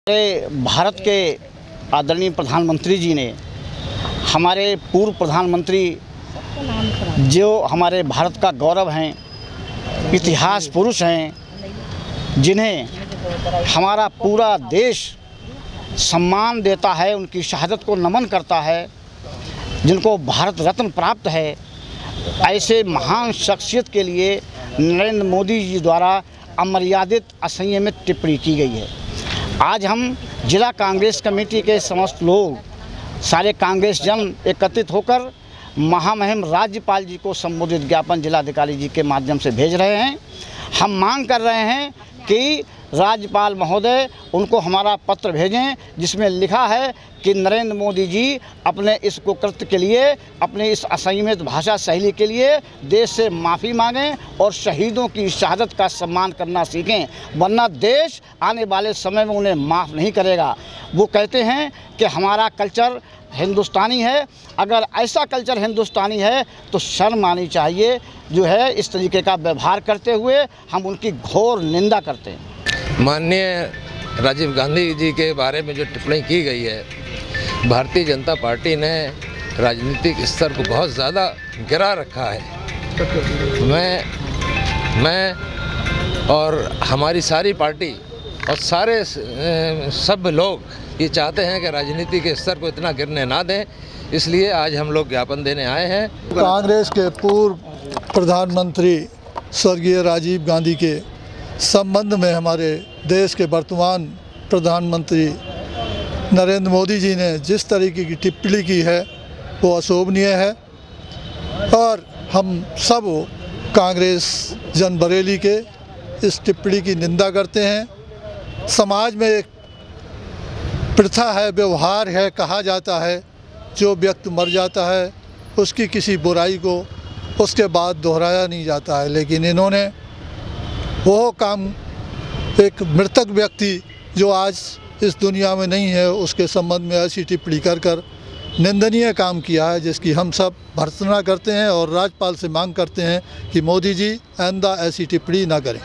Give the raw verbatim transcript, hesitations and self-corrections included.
हमारे भारत के आदरणीय प्रधानमंत्री जी ने हमारे पूर्व प्रधानमंत्री जो हमारे भारत का गौरव हैं, इतिहास पुरुष हैं, जिन्हें हमारा पूरा देश सम्मान देता है, उनकी शहादत को नमन करता है, जिनको भारत रत्न प्राप्त है, ऐसे महान शख्सियत के लिए नरेंद्र मोदी जी द्वारा अमर्यादित असंयमित टिप्पणी की गई है। आज हम जिला कांग्रेस कमेटी के समस्त लोग, सारे कांग्रेस जन एकत्रित होकर महामहिम राज्यपाल जी को संबोधित ज्ञापन जिलाधिकारी जी के माध्यम से भेज रहे हैं। हम मांग कर रहे हैं कि राज्यपाल महोदय उनको हमारा पत्र भेजें, जिसमें लिखा है कि नरेंद्र मोदी जी अपने इस कुकृत्य के लिए, अपने इस असंयमित भाषा शैली के लिए देश से माफ़ी मांगें और शहीदों की शहादत का सम्मान करना सीखें, वरना देश आने वाले समय में उन्हें माफ़ नहीं करेगा। वो कहते हैं कि हमारा कल्चर हिंदुस्तानी है, अगर ऐसा कल्चर हिंदुस्तानी है तो शर्म आनी चाहिए। जो है इस तरीके का व्यवहार करते हुए हम उनकी घोर निंदा करते हैं। माननीय राजीव गांधी जी के बारे में जो टिप्पणी की गई है, भारतीय जनता पार्टी ने राजनीतिक स्तर को बहुत ज़्यादा गिरा रखा है। मैं मैं और हमारी सारी पार्टी और सारे सब लोग ये चाहते हैं कि राजनीति के स्तर को इतना गिरने ना दें, इसलिए आज हम लोग ज्ञापन देने आए हैं। कांग्रेस के पूर्व प्रधानमंत्री स्वर्गीय राजीव गांधी के संबंध में हमारे देश के वर्तमान प्रधानमंत्री नरेंद्र मोदी जी ने जिस तरीके की टिप्पणी की है वो अशोभनीय है और हम सब कांग्रेस जन बरेली के इस टिप्पणी की निंदा करते हैं। समाज में एक प्रथा है, व्यवहार है, कहा जाता है जो व्यक्ति मर जाता है उसकी किसी बुराई को उसके बाद दोहराया नहीं जाता है, लेकिन इन्होंने वो काम, एक मृतक व्यक्ति जो आज इस दुनिया में नहीं है उसके संबंध में ऐसी टिप्पणी कर कर निंदनीय काम किया है, जिसकी हम सब भर्त्सना करते हैं और राज्यपाल से मांग करते हैं कि मोदी जी आइंदा ऐसी टिप्पणी ना करें।